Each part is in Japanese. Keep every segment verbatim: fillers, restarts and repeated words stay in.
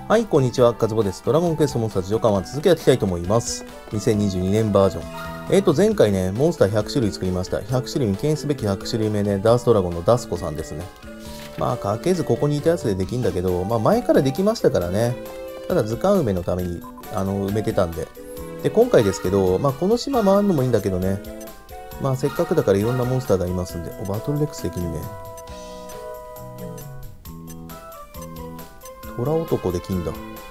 はい、こんにちは。カズボです。ドラゴンクエストモンスターズ序盤は続きやっていきたいと思います。にせんにじゅうにねんバージョン。えーと、前回ね、モンスターひゃくしゅるい作りました。ひゃくしゅるいに記念すべきひゃくしゅるいめね、ダースドラゴンのダスコさんですね。まあ、かけずここにいたやつでできんだけど、まあ、前からできましたからね。ただ、図鑑埋めのために、あの、埋めてたんで。で、今回ですけど、まあ、この島回るのもいいんだけどね。まあ、せっかくだからいろんなモンスターがいますんで。お、バトルレックスできんね。虎男できんだ。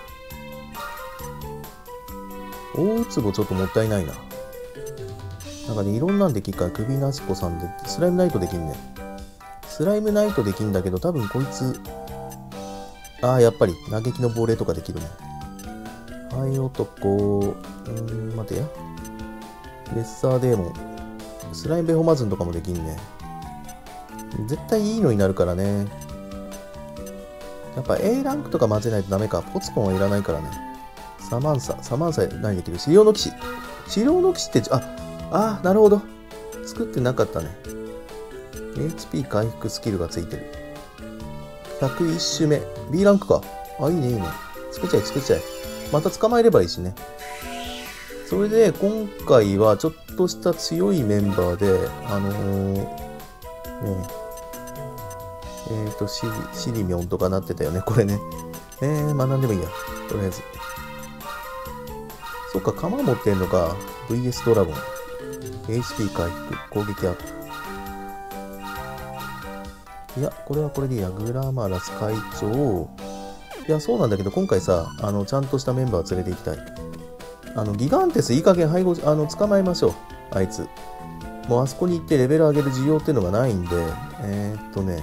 大ウツボちょっともったいないな。なんかね、いろんなんできっから首なしこさんで、スライムナイトできんね。スライムナイトできんだけど、多分こいつ、ああ、やっぱり、嘆きの亡霊とかできるね。はい、男、うーん、待てや。レッサーデーモン。スライムベホマズンとかもできんね。絶対いいのになるからね。やっぱ エー ランクとか混ぜないとダメか。ポツコンはいらないからね。サマンサ。サマンサ何できる？資料の騎士。資料の騎士って、あ、あー、なるほど。作ってなかったね。エイチピー 回復スキルがついてる。ひゃくいち種目。B ランクか。あ、いいね、いいね。作っちゃえ、作っちゃえ。また捕まえればいいしね。それで、今回はちょっとした強いメンバーで、あのー、ねえ、えーと、シリ、シリミョンとかなってたよね、これね。えー、学んでもいいや。とりあえず。そっか、鎌持ってんのか。ブイエス ドラゴン。エイチピー 回復、攻撃アップ。いや、これはこれでいいや。グラマラス会長。いや、そうなんだけど、今回さ、あの、ちゃんとしたメンバー連れて行きたい。あの、ギガンテスいい加減配合、あの、捕まえましょう。あいつ。もうあそこに行ってレベル上げる需要っていうのがないんで、えー、っとね、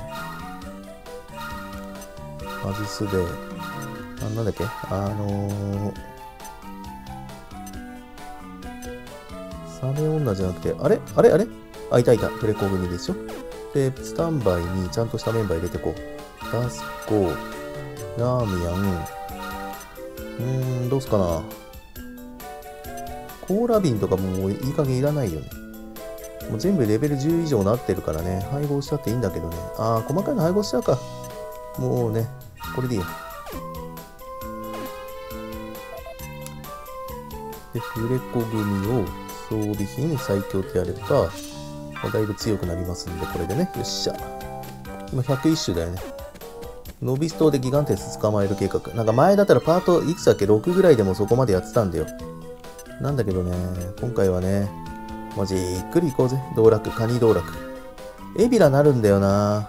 外すで、あ、なんだっけ、あのー、サメ女じゃなくて、あれあれあれあ、いたいた。プレコ組でしょ。で、スタンバイにちゃんとしたメンバー入れてこう。ダスコ、ラーミヤン、うーん、どうすかな。コーラ瓶とかもういい加減いらないよね。もう全部レベルじゅう以上なってるからね、配合しちゃっていいんだけどね。あー、細かいの配合しちゃうか。もうね、これでいいや。で、フレコ組を装備品最強ってやれば、だいぶ強くなりますんで、これでね。よっしゃ。今ひゃくいち種だよね。ノビス島でギガンテス捕まえる計画。なんか前だったらパートいくつだっけ ?ろく ぐらいでもそこまでやってたんだよ。なんだけどね、今回はね、まあ、じっくり行こうぜ。道楽、カニ道楽。エビラなるんだよな。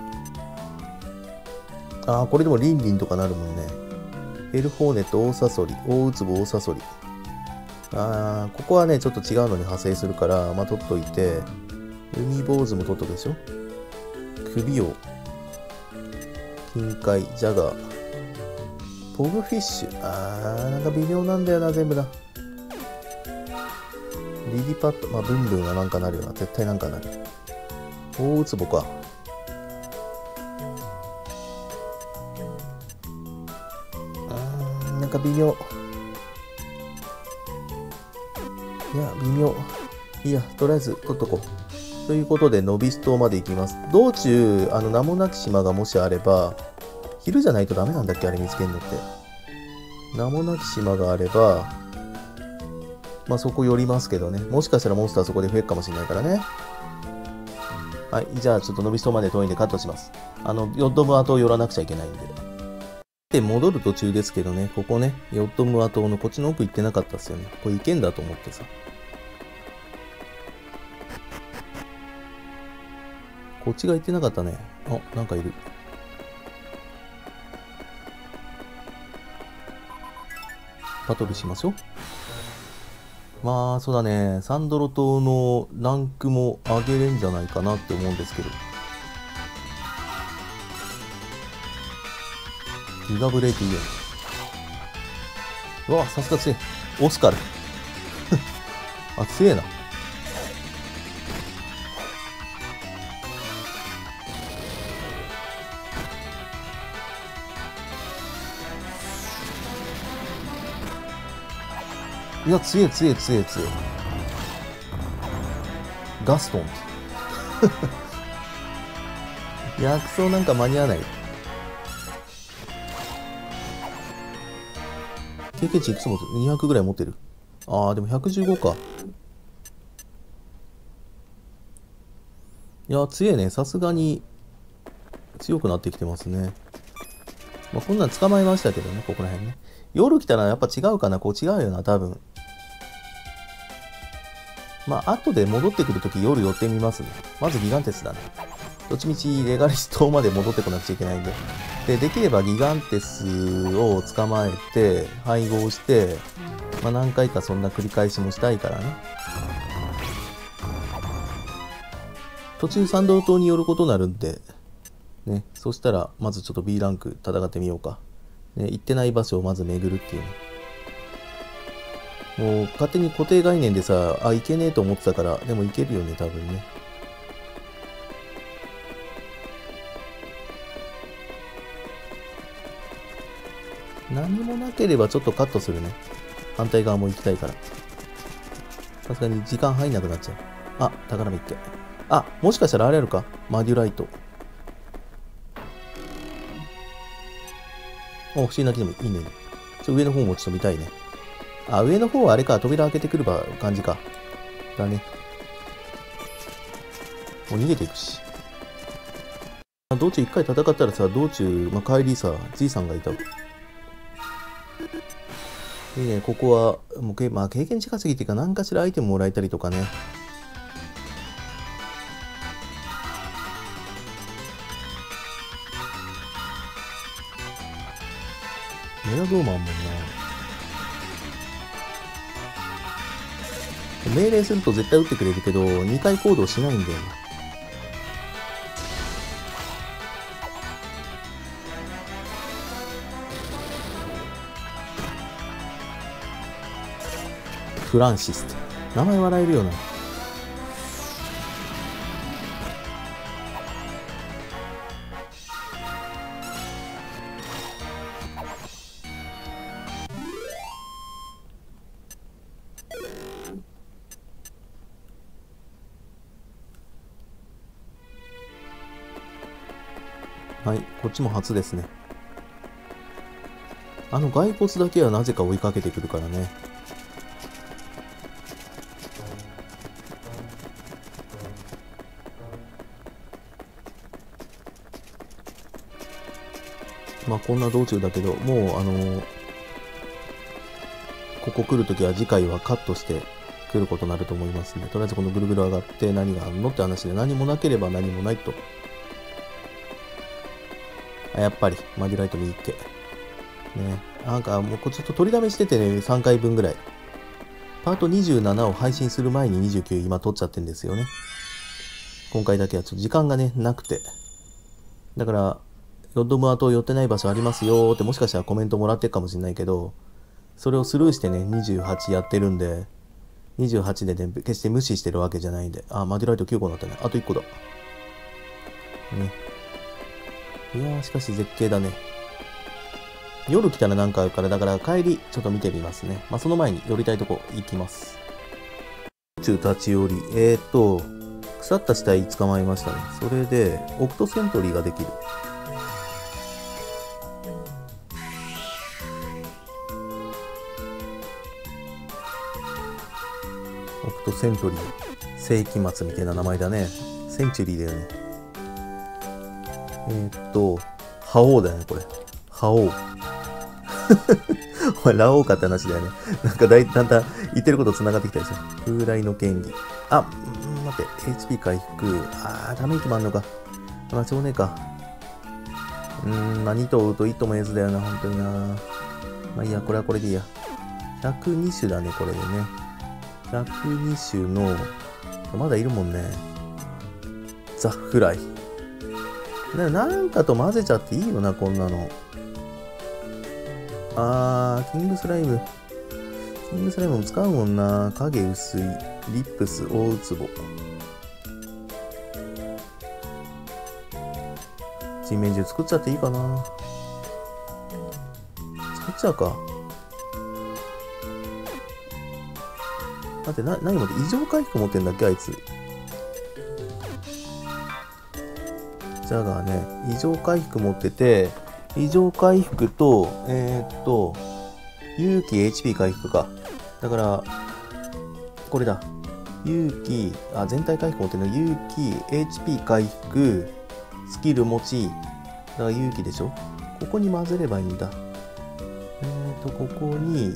ああ、これでもリンリンとかなるもんね。ヘルホーネット、大サソリ、大ウツボ、大サソリ。ああ、ここはね、ちょっと違うのに派生するから、まあ、取っといて、海坊主も取っとくでしょ。首を、金塊、ジャガー、ポグフィッシュ。あー、なんか微妙なんだよな、全部だ。リリパット、まあ、ブンブンはなんかなるよな。絶対なんかなる。大ウツボか。うーん、なんか微妙。いや、微妙。いいや、とりあえず取っとこう。ということで、ノビス島まで行きます。道中、あの、名もなき島がもしあれば、昼じゃないとダメなんだっけあれ見つけるのって。名もなき島があれば、まあそこ寄りますけどね。もしかしたらモンスターそこで増えるかもしれないからね。はい。じゃあちょっとノビス島まで遠いんでカットします。あの、ヨッドムア島を寄らなくちゃいけないんで。で、戻る途中ですけどね。ここね。ヨッドムア島のこっちの奥行ってなかったっすよね。これ行けんだと思ってさ。こっちが行ってなかったね。あ、なんかいる。バトルしましょう。まあ、そうだね。サンドロ島のランクも上げれんじゃないかなって思うんですけど。ギガブレーキいいよね。うわ、さすが強い。オスカル。あ、強えな。いや、強い強い強い強い。ガストン。薬草なんか間に合わない。 経験値いくつ持ってる？ にひゃく ぐらい持ってる。ああ、でもひゃくじゅうごか。いや、強いね。さすがに強くなってきてますね。まあ、こんなん捕まえましたけどね、ここら辺ね。夜来たらやっぱ違うかな。こう違うよな、多分。まあ、後で戻ってくるとき夜寄ってみますね。まずギガンテスだね。どっちみちレガリス島まで戻ってこなくちゃいけないんで。で、できればギガンテスを捕まえて、配合して、まあ何回かそんな繰り返しもしたいからね。途中参道島に寄ることになるんで、ね、そしたらまずちょっと B ランク戦ってみようか。ね、行ってない場所をまず巡るっていうね。もう勝手に固定概念でさ、あ、いけねえと思ってたから、でもいけるよね、多分ね。何もなければちょっとカットするね。反対側も行きたいから。さすがに時間入んなくなっちゃう。あ、宝目池。あ、もしかしたらあれあるか？マデュライト。お、不思議な木でもいいね。ちょ、上の方もちょっと見たいね。あ、上の方はあれか。扉開けてくるば感じか。だね。もう逃げていくし。道中一回戦ったらさ、道中、まあ、帰りさ、じいさんがいたわ。いいね、ここは、もうけ、まあ、経験値稼ぎっていうか、何かしらアイテムもらえたりとかね。メガドーマンもんな。命令すると絶対撃ってくれるけど、にかい行動しないんだよね。フランシスって名前笑えるよな。はい、こっちも初ですね。あの骸骨だけはなぜか追いかけてくるからね。まあこんな道中だけど、もうあのー、ここ来るときは次回はカットして来ることになると思いますね。とりあえずこのぐるぐる上がって何があるのって話で、何もなければ何もないと。あ、やっぱりマデュライト右っけ。ね。なんかもうこれちょっと取りだめしててね、さんかいぶんぐらい。パートにじゅうななを配信する前ににじゅうきゅう今撮っちゃってんですよね。今回だけはちょっと時間がね、なくて。だから、ロッドムア島寄ってない場所ありますよってもしかしたらコメントもらってるかもしれないけど、それをスルーしてね、にじゅうはちやってるんで、にじゅうはちでね、決して無視してるわけじゃないんで。あ、マデュライトきゅうこになったね。あといっこだ。ね。いやー、しかし絶景だね。夜来たらなんかあるから、だから帰りちょっと見てみますね。まあ、その前に寄りたいとこ行きます。中立ち寄り。えーっと、腐った死体捕まえましたね。それで、オクトセントリーができる。オクトセントリー。世紀末みたいな名前だね。センチュリーだよね。えーっと、覇王だよね、これ。覇王。お前、ラオウかって話だよね。なんかだいだんだん言ってること繋がってきたでしょ。風来の権利。あ、ん待って、エイチピー 回復。あー、ダメージもあんのか。まあ、しょうねえか。うーん、まあ、に頭追うといち頭もえずだよな、本当にな。まあいいや、これはこれでいいや。ひゃくに種だね、これでね。ひゃくに種の、まだいるもんね。ザ・フライ。な、なんかと混ぜちゃっていいよな、こんなの。あー、キングスライム。キングスライムも使うもんな。影薄い。リップス、大ウツボ。人面獣作っちゃっていいかな。作っちゃうか。待って、な、何持って、異常回復持ってんだっけ、あいつ。ジャガーね、異常回復持ってて、異常回復と、えー、っと、 勇気 エイチピー 回復か。だから、これだ。勇気、あ、全体回復持ってるの。勇気、エイチピー 回復、スキル持ち。だから勇気でしょ。ここに混ぜればいいんだ。えーと、ここに、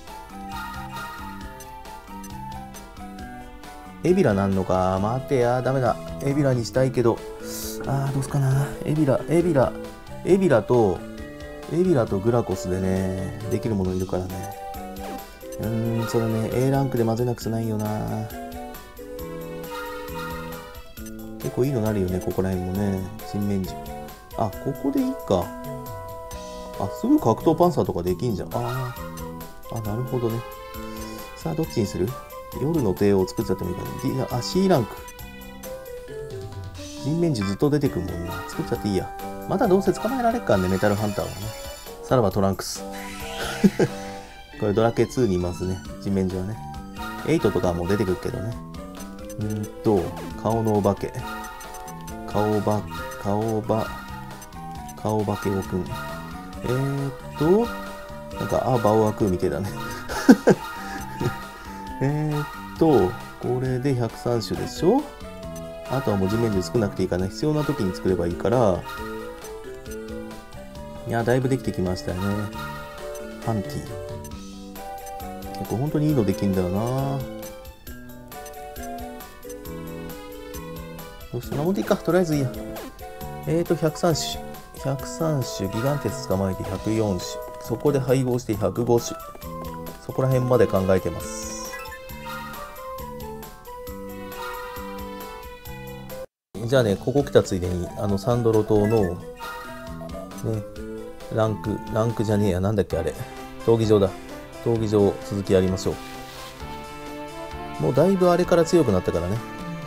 エビラなんのか。待てや、ダメだ。エビラにしたいけど。あー、どうすかな。エビラ、エビラ、エビラと、エビラとグラコスでね、できるものいるからね。うーん、それね、A ランクで混ぜなくちゃないよな。結構いいのなるよね、ここら辺もね。新面樹。あ、ここでいいか。あ、すぐ格闘パンサーとかできんじゃん。あー、あ、なるほどね。さあ、どっちにする？夜の帝王を作っちゃってもいいかな。D、あ、C ランク。人面樹ずっと出てくるもんな。作っちゃっていいや。まだどうせ捕まえられっからね、メタルハンターはね。さらばトランクス。これドラケツーにいますね。人面樹はね。エイトとかも出てくるけどね。うーんと、顔のお化け。顔ば、顔ば、顔化けおくん。えーっと、なんか、あ、バオアクーみたいだね。えーっと、これでひゃくさん種でしょ。あとはもう地面樹少なくていいかな。必要な時に作ればいいから。いや、だいぶできてきましたよね。ハンティ。結構本当にいいのできんだよな。よし、そんなもんでいいか。とりあえずいいや。えーと、ひゃくさん種。ひゃくさん種、ギガンテス捕まえてひゃくよん種。そこで配合してひゃくご種。そこら辺まで考えてます。じゃあね、ここ来たついでに、あの、サンドロ島の、ね、ランク、ランクじゃねえや、なんだっけあれ。闘技場だ。闘技場、続きやりましょう。もうだいぶあれから強くなったからね。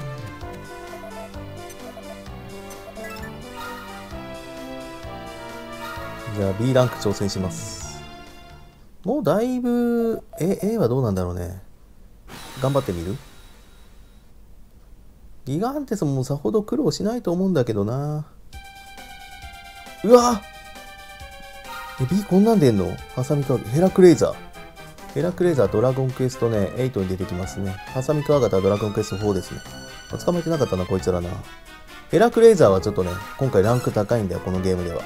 じゃあ B ランク挑戦します。もうだいぶ、え、A はどうなんだろうね。頑張ってみる？ギガンテスもさほど苦労しないと思うんだけどな。うわえ、B こんなん出んの？ハサミクワガタ、ヘラクレイザー。ヘラクレイザードラゴンクエストね、エイトに出てきますね。ハサミクワガタドラゴンクエストフォーですね。捕まえてなかったな、こいつらな。ヘラクレイザーはちょっとね、今回ランク高いんだよ、このゲームでは。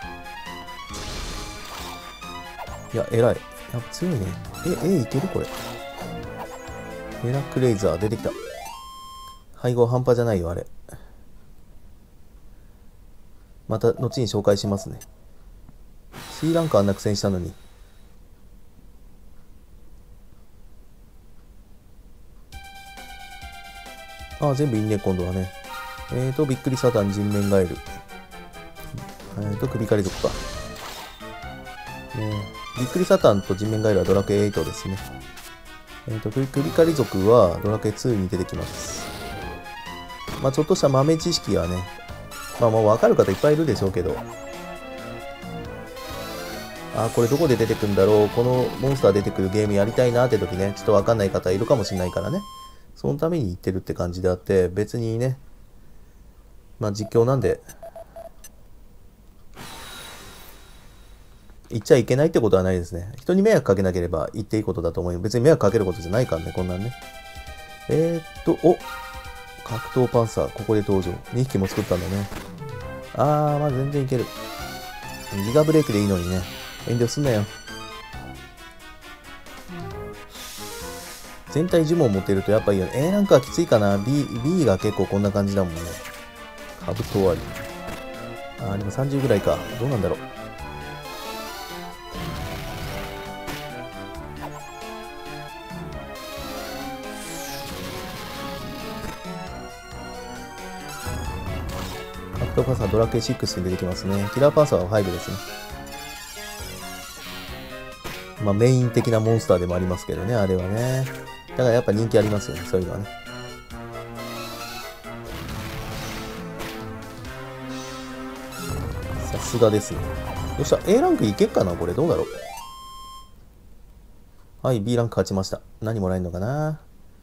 いや、偉い。やっぱ強いね。え、え、いけるこれ。ヘラクレイザー出てきた。配合半端じゃないよ、あれ。また、後に紹介しますね。C ランクあんな苦戦したのに。ああ、全部いいね、今度はね。えーと、びっくりサタン人面ガエル。えーと、首狩り族か。ね、びっくりサタンと人面ガエルはドラクエエイトですね。えーと、首狩り族はドラクエツーに出てきます。まあ、ちょっとした豆知識はね、まあ、もう分かる方いっぱいいるでしょうけど、あ、これどこで出てくるんだろう、このモンスター出てくるゲームやりたいなって時ね、ちょっと分かんない方いるかもしれないからね。そのために言ってるって感じであって、別にね、まあ実況なんで、言っちゃいけないってことはないですね。人に迷惑かけなければ言っていいことだと思うよ。別に迷惑かけることじゃないからね、こんなんね。えー、っと、お格闘パンサー、ここで登場。にひきも作ったんだね。あー、まあ全然いける。ギガブレイクでいいのにね。遠慮すんなよ。全体呪文持ってるとやっぱいいよね。A ランクはきついかな。B、B が結構こんな感じだもんね。カブト終わり。あー、でもさんじゅうぐらいか。どうなんだろう。格闘パンサードラクエシックスに出てきますね。キラーパンサーはファイブですね。まあメイン的なモンスターでもありますけどね、あれはね。だからやっぱ人気ありますよね、そういうのはね。さすがですね。よっしゃ、A ランクいけっかなこれ、どうだろう。はい、B ランク勝ちました。何もらえるのかな。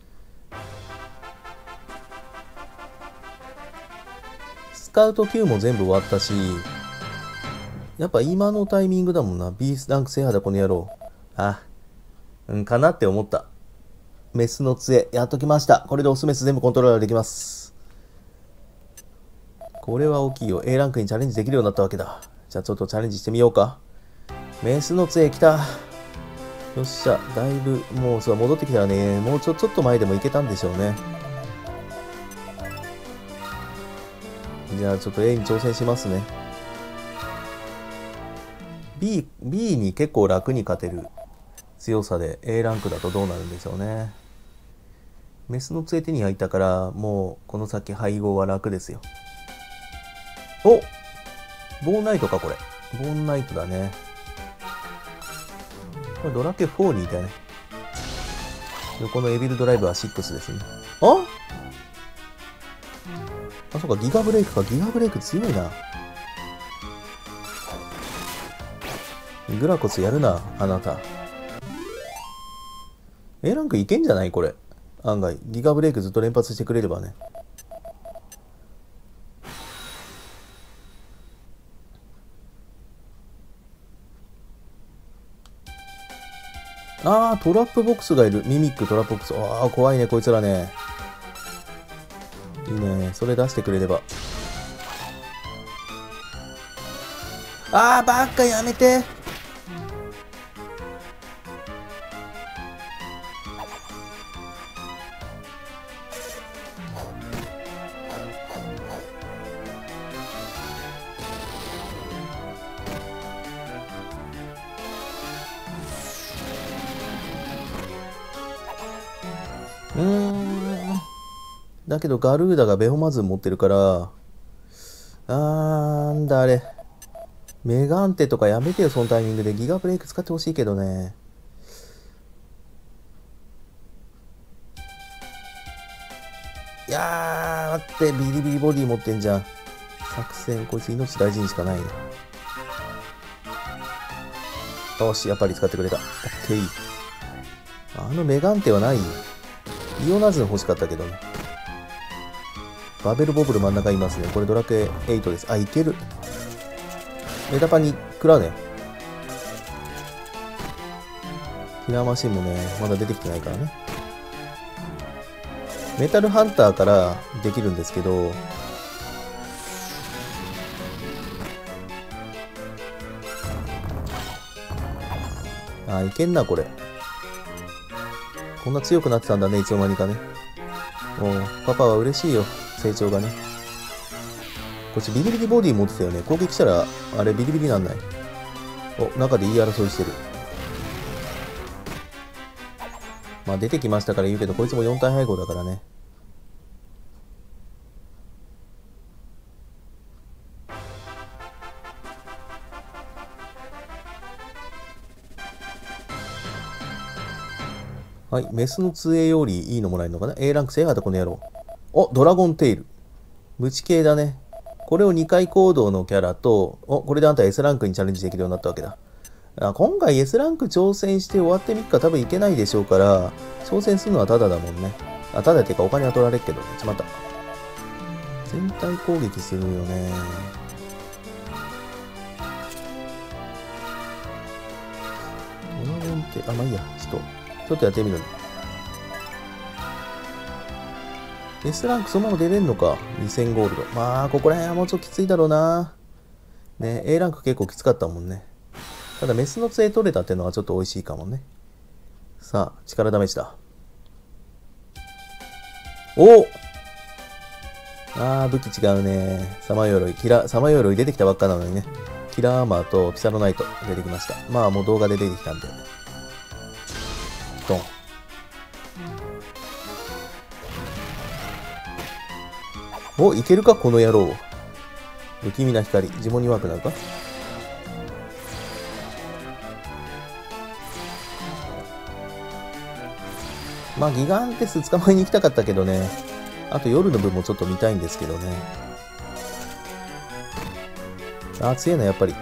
スカウトきゅうも全部終わったし、やっぱ今のタイミングだもんな。B ランク制覇だ、この野郎。 あ、うんかなって思った。メスの杖、やっときました。これでオスメス全部コントローラーできます。これは大きいよ。A ランクにチャレンジできるようになったわけだ。じゃあちょっとチャレンジしてみようか。メスの杖来た。よっしゃ、だいぶ、もうそう戻ってきたらね、もうちょ、ちょっと前でもいけたんでしょうね。じゃあちょっと A に挑戦しますね。B、B に結構楽に勝てる強さで A ランクだとどうなるんでしょうね。メスの杖手に入ったから、もうこの先配合は楽ですよ。お、ボーンナイトかこれ。ボーンナイトだね。これドラケフォーにいたよね。横のエビルドライブはろくですね。ああ、そうか、ギガブレイクか。ギガブレイク強いな。グラコスやるな、あなた。A ランクいけんじゃないこれ。案外。ギガブレイクずっと連発してくれればね。あー、トラップボックスがいる。ミミックトラップボックス。あー、怖いね、こいつらね。いいね。それ出してくれれば。あー、ばっかやめて。うーん。だけどガルーダがベホマズン持ってるから、あー、なんだあれ。メガンテとかやめてよ、そのタイミングで。ギガブレイク使ってほしいけどね。いやー、待って、ビリビリボディ持ってんじゃん。作戦、こいつ命大事にしかないね。よし、やっぱり使ってくれた。オッケー。あのメガンテはないよ。イオナズン欲しかったけどね。バベルボブル真ん中いますね。これドラクエエイトです。あ、いける。メタパンに食らうね。キラーマシンもね、まだ出てきてないからね。メタルハンターからできるんですけど、あ、いけんな、これ。こんな強くなってたんだね、いつの間にかね。もう、パパは嬉しいよ、成長がね。こっちビリビリボディ持ってたよね。攻撃したら、あれビリビリなんない。お、中で言い争いしてる。まあ出てきましたから言うけど、こいつもよん体配合だからね。はい、メスの ツーエー よりいいのもらえるのかな。 A ランク制覇だこの野郎。お、ドラゴンテイル。無知系だね。これをにかい行動のキャラと、お、これであんた S ランクにチャレンジできるようになったわけだ。あ、今回 S ランク挑戦して終わってみっか多分いけないでしょうから、挑戦するのはタダだもんね。あ、タダっていうかお金は取られるけどね。しまった。全体攻撃するよね。ドラゴンって、あ、まあいいや。ちょっと、ちょっとやってみるね。S ランクそのまま出れんのか。にせんゴールド。まあ、ここら辺はもうちょっときついだろうな。ね、A ランク結構きつかったもんね。ただ、メスの杖取れたっていうのはちょっと美味しいかもね。さあ、力試しだ。おあー、武器違うね。サマヨロイ。キラ、サマヨロイ出てきたばっかなのにね。キラーアーマーとピサロナイト出てきました。まあ、もう動画で出てきたんで。ドン。お、いけるかこの野郎。不気味な光。呪文に弱くなるか。まあ、ギガンテス捕まえに行きたかったけどね。あと夜の分もちょっと見たいんですけどね。あー、強いな、やっぱり。い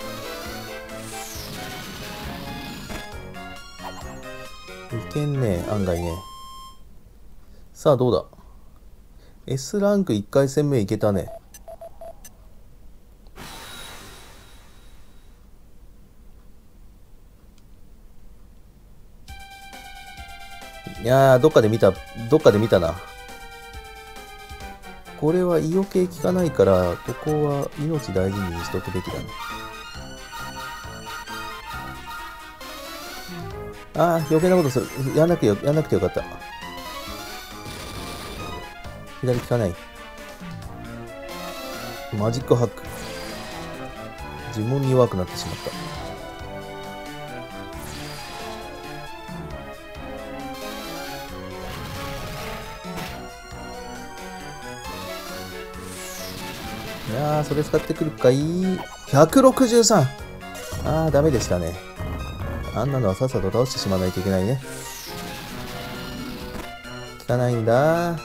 けんね、案外ね。さあ、どうだ。S ランクいっかい戦目いけたね。 いやー、どっかで見た、どっかで見たな。これは胃余計効かないから、ここは命大事にしとくべきだね。ああ、余計なことする。やんなくてよ、やんなくてよかった。左効かない。マジックハック。呪文に弱くなってしまった。いやー、それ使ってくるかい。ひゃくろくじゅうさん。あー、ダメでしたね。あんなのはさっさと倒してしまわないといけないね。効かないんだ。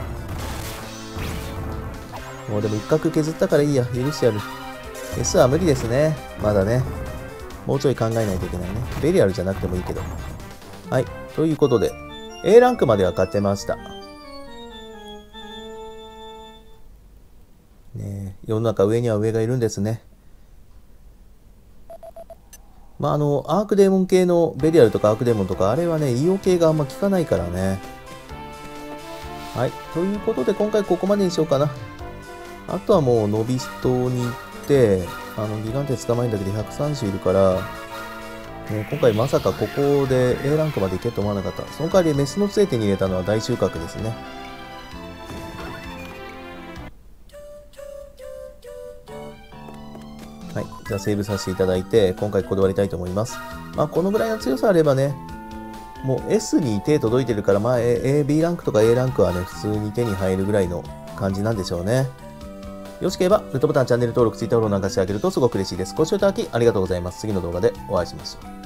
もうでも一角削ったからいいや。許してやる。S は無理ですね。まだね。もうちょい考えないといけないね。ベリアルじゃなくてもいいけど。はい。ということで、A ランクまでは勝てました。ねえ、世の中上には上がいるんですね。まあ、あの、アークデーモン系のベリアルとかアークデーモンとか、あれはね、イオ系があんま効かないからね。はい。ということで、今回ここまでにしようかな。あとはもう、ノビストに行って、あの、ギガンテ捕まえるだけでひゃくさん種いるから、ね、今回まさかここで A ランクまでいけると思わなかった。その代わりメスの杖手に入れたのは大収穫ですね。はい。じゃあセーブさせていただいて、今回ここで終わりたいと思います。まあ、このぐらいの強さあればね、もう S に手届いてるから、まあ、A、B ランクとか A ランクはね、普通に手に入るぐらいの感じなんでしょうね。よろしければ、グッドボタン、チャンネル登録、ツイッターフォローなんかしてあげるとすごく嬉しいです。ご視聴いただきありがとうございます。次の動画でお会いしましょう。